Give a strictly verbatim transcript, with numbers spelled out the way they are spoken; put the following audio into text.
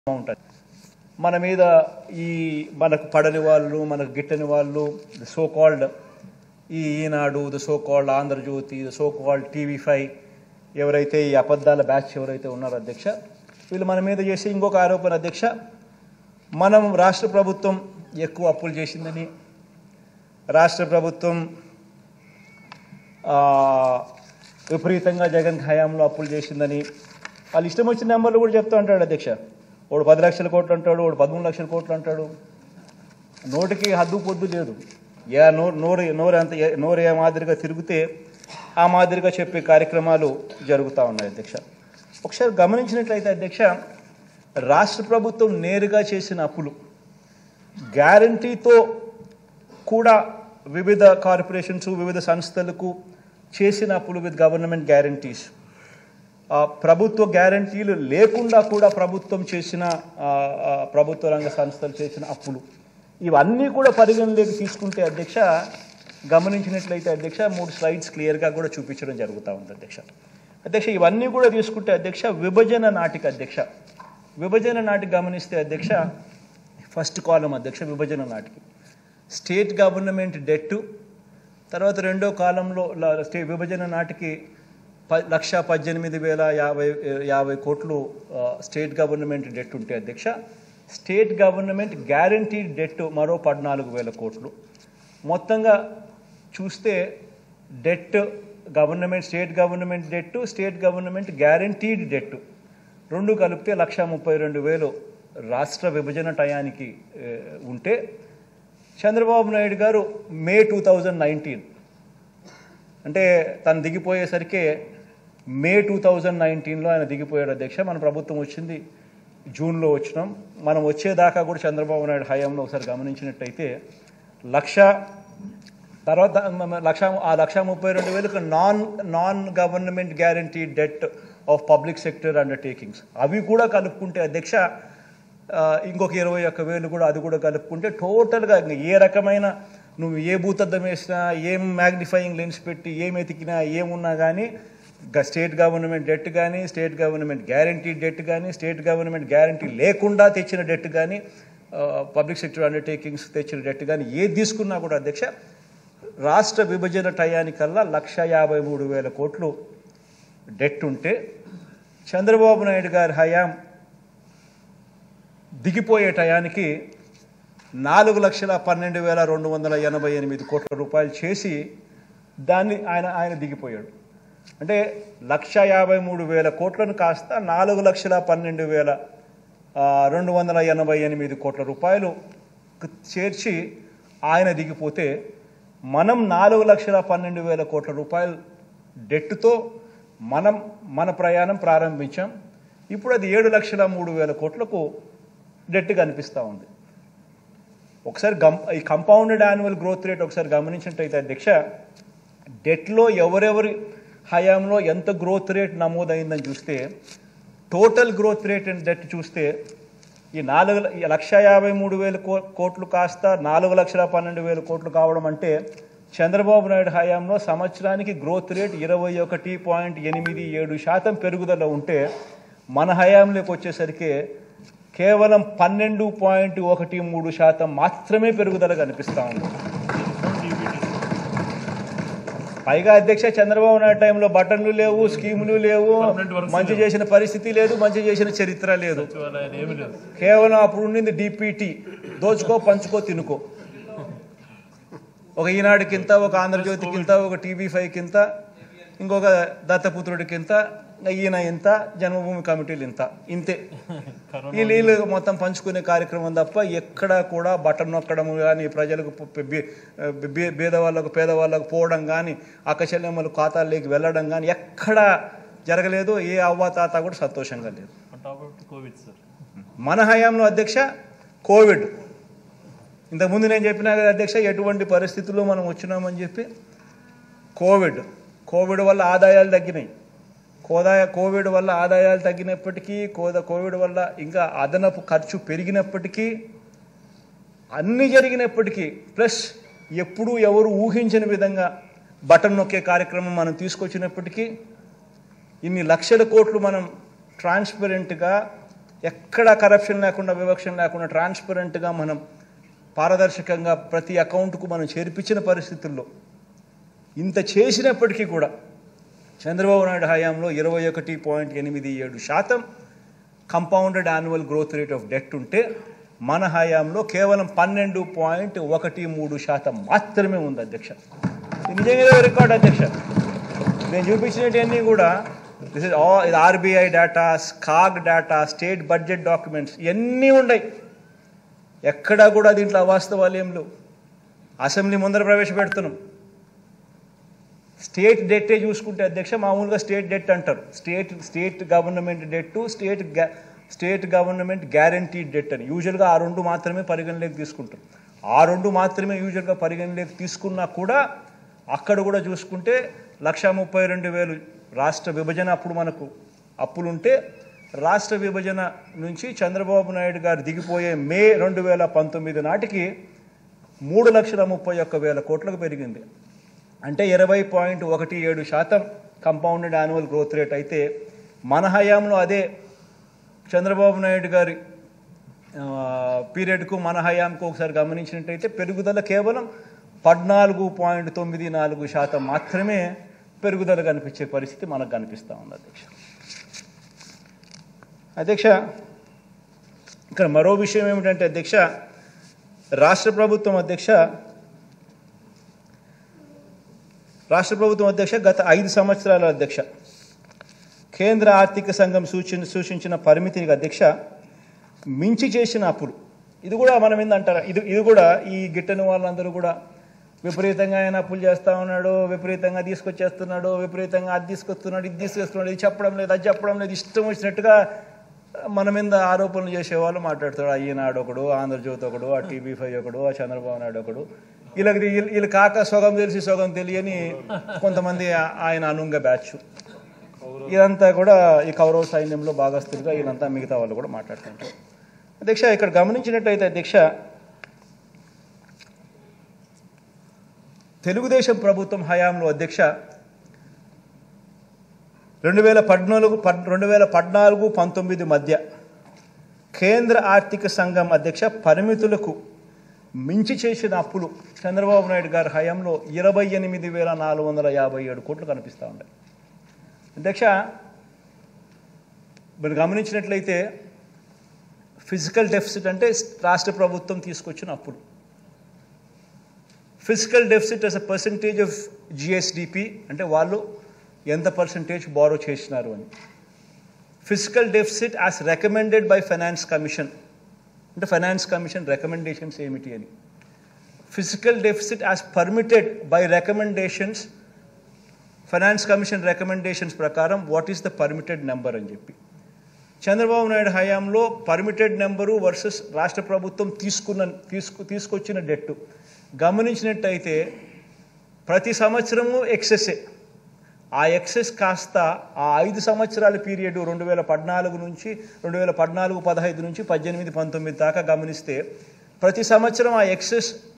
ఉంటుంది. మన మీద ఈ మనకు పడని వాళ్ళు, మనకు గిట్టని వాళ్ళు, ద సో కాల్డ్ ఈ Eenadu, the so called Andhra Jyothi, the so called TV five ఎవరైతే ఈ అబద్ధాల బ్యాచ్ ఎవరైతే ఉన్నారో అధ్యక్ష, వీళ్ళు మన మీద చేసే ఇంకొక ఆరోపణ అధ్యక్ష, మనం రాష్ట్ర ప్రభుత్వం ఎక్కువ అప్పులు చేసిందని, రాష్ట్ర ప్రభుత్వం విపరీతంగా జగన్ హయాంలో అప్పులు చేసిందని వాళ్ళు ఇష్టం వచ్చిన నెంబర్లు కూడా చెప్తూ అంటాడు అధ్యక్ష. వాడు పది లక్షల కోట్లు అంటాడు, వాడు పదమూడు లక్షల కోట్లు అంటాడు. నోటికి హద్దు పొద్దు లేదు. ఏ నోరు నోరు నోరు అంత నోరు ఏ మాదిరిగా తిరిగితే ఆ మాదిరిగా చెప్పే కార్యక్రమాలు జరుగుతూ ఉన్నాయి అధ్యక్ష. ఒకసారి గమనించినట్లయితే అధ్యక్ష, రాష్ట్ర ప్రభుత్వం నేరుగా చేసిన అప్పులు గ్యారంటీతో కూడా వివిధ కార్పొరేషన్స్, వివిధ సంస్థలకు చేసిన అప్పులు విత్ గవర్నమెంట్ గ్యారంటీస్, ప్రభుత్వ గ్యారంటీలు లేకుండా కూడా ప్రభుత్వం చేసిన ప్రభుత్వ రంగ సంస్థలు చేసిన అప్పులు, ఇవన్నీ కూడా పరిగణలోకి తీసుకుంటే అధ్యక్ష, గమనించినట్లయితే అధ్యక్ష, మూడు స్లైడ్స్ క్లియర్గా కూడా చూపించడం జరుగుతూ ఉంది అధ్యక్ష. అధ్యక్ష ఇవన్నీ కూడా తీసుకుంటే అధ్యక్ష, విభజన నాటికి అధ్యక్ష, విభజన నాటికి గమనిస్తే అధ్యక్ష, ఫస్ట్ కాలం అధ్యక్ష విభజన నాటికి స్టేట్ గవర్నమెంట్ డెట్టు, తర్వాత రెండో కాలంలో స్టే విభజన నాటికి ప లక్ష పద్దెనిమిది వేల యాభై యాభై కోట్లు స్టేట్ గవర్నమెంట్ డెట్ ఉంటే అధ్యక్ష, స్టేట్ గవర్నమెంట్ గ్యారంటీడ్ డెట్ మరో పద్నాలుగు వేల కోట్లు. మొత్తంగా చూస్తే debt government state government debt, state government guaranteed debt రెండు కలిపితే లక్ష ముప్పై రెండు వేలు రాష్ట్ర విభజన టయానికి ఉంటే, చంద్రబాబు నాయుడు గారు మే టూ థౌజండ్ నైన్టీన్ అంటే తను దిగిపోయేసరికి మే టూ థౌజండ్ నైన్టీన్లో ఆయన దిగిపోయాడు అధ్యక్ష. మన ప్రభుత్వం వచ్చింది జూన్లో వచ్చినాం. మనం వచ్చేదాకా కూడా చంద్రబాబు నాయుడు హయాంలో ఒకసారి గమనించినట్టయితే లక్ష తర్వాత లక్ష ఆ లక్ష ముప్పై రెండు వేలకు non non government guarantee debt of public sector undertakings అవి కూడా కలుపుకుంటే అధ్యక్ష ఇంకొక ఇరవై ఒక్క వేలు కూడా అది కూడా కలుపుకుంటే టోటల్గా ఏ రకమైన నువ్వు ఏ భూతద్దం వేసినా, ఏం మ్యాగ్నిఫైయింగ్ లెన్స్ పెట్టి ఏం ఎతికినా, ఏమున్నా కానీ స్టేట్ గవర్నమెంట్ డెట్ కానీ, స్టేట్ గవర్నమెంట్ గ్యారంటీ డెట్ కానీ, స్టేట్ గవర్నమెంట్ గ్యారంటీ లేకుండా తెచ్చిన డెట్ కానీ, పబ్లిక్ సెక్టర్ అండర్టేకింగ్స్ తెచ్చిన డెట్ కానీ ఏది తీసుకున్నా కూడా అధ్యక్ష, రాష్ట్ర విభజన టయానికల్లా లక్ష యాభై మూడు వేల కోట్లు డెట్ ఉంటే, చంద్రబాబు నాయుడు గారి హయాం దిగిపోయే టయానికి నాలుగు లక్షల పన్నెండు వేల రెండు వందల ఎనభై ఎనిమిది కోట్ల రూపాయలు చేసి దాన్ని ఆయన ఆయన దిగిపోయాడు. అంటే లక్ష యాభై మూడు వేల కోట్లను కాస్త నాలుగు లక్షల పన్నెండు వేల రెండు వందల ఎనభై ఎనిమిది కోట్ల రూపాయలు చేర్చి ఆయన దిగిపోతే, మనం నాలుగు లక్షల పన్నెండు వేల కోట్ల రూపాయలు డెట్తో మనం మన ప్రయాణం ప్రారంభించాం. ఇప్పుడు అది ఏడు లక్షల మూడు వేల కోట్లకు డెట్ కనిపిస్తూ ఉంది. ఒకసారి గం ఈ కంపౌండెడ్ యాన్యువల్ గ్రోత్ రేట్ ఒకసారి గమనించినట్టయితే అధ్యక్ష, డెట్లో ఎవరెవరి హయాంలో ఎంత గ్రోత్ రేట్ నమోదైందని చూస్తే, total growth rate and debt చూస్తే ఈ నాలుగు లక్ష యాభై మూడు వేల కోట్లు కాస్త నాలుగు లక్షల పన్నెండు వేల కోట్లు కావడం అంటే, చంద్రబాబు నాయుడు హయాంలో సంవత్సరానికి గ్రోత్ రేట్ ఇరవై ఒకటి పాయింట్ ఎనిమిది ఏడు శాతం పెరుగుదల ఉంటే, మన హయాంలోకి వచ్చేసరికి కేవలం పన్నెండు పాయింట్ ఒకటి మూడు శాతం మాత్రమే పెరుగుదల కనిపిస్తూ ఉంది. పైగా అధ్యక్ష, చంద్రబాబు నాయుడు టైంలో బటన్లు లేవు, స్కీములు లేవు, మంచి చేసిన పరిస్థితి లేదు, మంచి చేసిన చరిత్ర లేదు. కేవలం అప్పుడు ఉండింది డిపిటి, దోచుకో పంచుకో తినుకో. ఒక ఈనాడుకింత, ఒక ఆంధ్రజ్యోతికింత, ఒక టీవీ ఫైవ్ కింత, ఇంకొక దత్తపుత్రుడికింత, ఈయన ఇంత, జన్మభూమి కమిటీలు ఇంత, ఇంతే. ఈ నీళ్ళు మొత్తం పంచుకునే కార్యక్రమం తప్ప ఎక్కడా కూడా బటన్ నొక్కడం కానీ, ప్రజలకు పేదవాళ్ళకు పేదవాళ్ళకు పోవడం కానీ, అక్కచెల్లెమ్మలు ఖాతాల్లోకి వెళ్ళడం కానీ ఎక్కడా జరగలేదు. ఏ అవ్వ తాత కూడా సంతోషంగా లేదు. మన హయాంలో అధ్యక్ష కోవిడ్, ఇంతకుముందు నేను చెప్పినా కదా అధ్యక్ష, ఎటువంటి పరిస్థితుల్లో మనం వచ్చినామని చెప్పి. కోవిడ్ కోవిడ్ వల్ల ఆదాయాలు తగ్గినాయి. కోదాయ కోవిడ్ వల్ల ఆదాయాలు తగ్గినప్పటికీ, కోద కోవిడ్ వల్ల ఇంకా అదనపు ఖర్చు పెరిగినప్పటికీ, అన్నీ జరిగినప్పటికీ, ప్లస్ ఎప్పుడూ ఎవరు ఊహించని విధంగా బటన్ నొక్కే కార్యక్రమం మనం తీసుకొచ్చినప్పటికీ, ఇన్ని లక్షల కోట్లు మనం ట్రాన్స్పరెంట్గా ఎక్కడ కరప్షన్ లేకుండా వివక్షణ లేకుండా ట్రాన్స్పరెంట్గా మనం పారదర్శకంగా ప్రతి అకౌంట్కు మనం చేర్పించిన పరిస్థితుల్లో ఇంత చేసినప్పటికీ కూడా చంద్రబాబు నాయుడు హయాంలో ఇరవై ఒకటి పాయింట్ ఎనిమిది ఏడు శాతం compounded annual growth rate of debt ఉంటే మన హయాంలో కేవలం పన్నెండు పాయింట్ ఒకటి మూడు శాతం మాత్రమే ఉంది అధ్యక్ష. నిజంగా రికార్డ్ అధ్యక్ష. నేను చూపించినవన్నీ కూడా దిస్ ఇస్ ఆల్ ఇది RBI data, CAG data, state budget documents ఇవన్నీ ఉన్నాయి. ఎక్కడా కూడా దీంట్లో అవాస్తవాలు ఏం లేవు. అసెంబ్లీ ముందర ప్రవేశపెడుతున్నాం. స్టేట్ డెట్టే చూసుకుంటే అధ్యక్ష మామూలుగా స్టేట్ డెట్ అంటారు. State state government debt, state state government guaranteed debt అని యూజువల్గా ఆ రెండు మాత్రమే పరిగణలోకి తీసుకుంటారు. ఆ రెండు మాత్రమే యూజువల్గా పరిగణలోకి తీసుకున్నా కూడా అక్కడ కూడా చూసుకుంటే లక్ష ముప్పై రెండు వేలు రాష్ట్ర విభజన అప్పుడు మనకు అప్పులుంటే రాష్ట్ర విభజన నుంచి చంద్రబాబు నాయుడు గారు దిగిపోయే మే రెండు వేల పంతొమ్మిది నాటికి మూడు లక్షల ముప్పై ఒక్క వేల కోట్లకు పెరిగింది. అంటే ఇరవై పాయింట్ ఒకటి ఏడు శాతం కంపౌండెడ్ యాన్యువల్ గ్రోత్ రేట్ అయితే మన హయాంలో అదే చంద్రబాబు నాయుడు గారి పీరియడ్కు మన హయాంకు ఒకసారి గమనించినట్టయితే పెరుగుదల కేవలం పద్నాలుగు పాయింట్ తొమ్మిది నాలుగు శాతం మాత్రమే పెరుగుదల కనిపించే పరిస్థితి మనకు కనిపిస్తూ ఉంది అధ్యక్ష. అధ్యక్ష ఇక్కడ మరో విషయం ఏమిటంటే అధ్యక్ష రాష్ట్ర ప్రభుత్వం అధ్యక్ష రాష్ట్ర ప్రభుత్వం అధ్యక్ష గత ఐదు సంవత్సరాల అధ్యక్ష కేంద్ర ఆర్థిక సంఘం సూచన సూచించిన పరిమితికి అధ్యక్ష మించి చేసిన అప్పులు. ఇది కూడా మనం ఏందంటారా ఇది ఇది కూడా ఈ గిట్టని వాళ్ళందరూ కూడా విపరీతంగా ఆయన అప్పులు చేస్తూ ఉన్నాడు, విపరీతంగా తీసుకొచ్చేస్తున్నాడు, విపరీతంగా అది తీసుకొస్తున్నాడు, ఇది తీసుకొస్తున్నాడు, ఇది చెప్పడం లేదు, అది చెప్పడం లేదు, ఇష్టం వచ్చినట్టుగా మన మీద ఆరోపణలు చేసేవాళ్ళు మాట్లాడుతాడు. ఈనాడు ఒకడు, ఆంధ్రజ్యోతి ఒకడు, ఆ టీవీ ఫైవ్ ఒకడు, ఆ చంద్రబాబు నాయుడు ఒకడు, వీళ్ళకి వీళ్ళు కాక సొగం తెలిసి సొగం తెలియని కొంతమంది ఆయన అనుంగ బ్యాచ్. ఇదంతా కూడా ఈ కౌరవ సైన్యంలో భాగస్తులుగా వీళ్ళంతా మిగతా వాళ్ళు కూడా మాట్లాడుతుంటారు. అధ్యక్ష ఇక్కడ గమనించినట్టయితే అధ్యక్ష తెలుగుదేశం ప్రభుత్వం హయాంలో అధ్యక్ష రెండు వేల పద్నాలుగు రెండు వేల పద్నాలుగు పంతొమ్మిది మధ్య కేంద్ర ఆర్థిక సంఘం అధ్యక్ష పరిమితులకు మించి చేసిన అప్పులు చంద్రబాబు నాయుడు గారి హయాంలో ఇరవై ఎనిమిది వేల నాలుగు వందల యాభై ఏడు కోట్లు కనిపిస్తూ ఉన్నాయి. అధ్యక్ష మీరు గమనించినట్లయితే ఫిజికల్ డెఫిసిట్ అంటే రాష్ట్ర ప్రభుత్వం తీసుకొచ్చిన అప్పులు. Physical deficit as a percentage of GSDP అంటే వాళ్ళు ఎంత పర్సంటేజ్ బారో చేసినారు అని. Physical deficit as recommended by finance commission అంటే ఫైనాన్స్ కమిషన్ రికమెండేషన్స్ ఏమిటి అని. Physical deficit as permitted by recommendations finance commission recommendations ప్రకారం what is the permitted number అని చెప్పి చంద్రబాబు నాయుడు హయాంలో పర్మిటెడ్ నెంబరు వర్సెస్ రాష్ట్ర ప్రభుత్వం తీసుకున్న తీసుకు తీసుకొచ్చిన డెట్టు గమనించినట్టయితే ప్రతి సంవత్సరము ఎక్సెస్సే. ఆ ఎక్సెస్ కాస్త ఆ ఐదు సంవత్సరాల పీరియడ్ రెండు వేల పద్నాలుగు నుంచి రెండు వేల పద్నాలుగు పదహైదు నుంచి పద్దెనిమిది పంతొమ్మిది దాకా గమనిస్తే ప్రతి సంవత్సరం ఆ ఎక్సెస్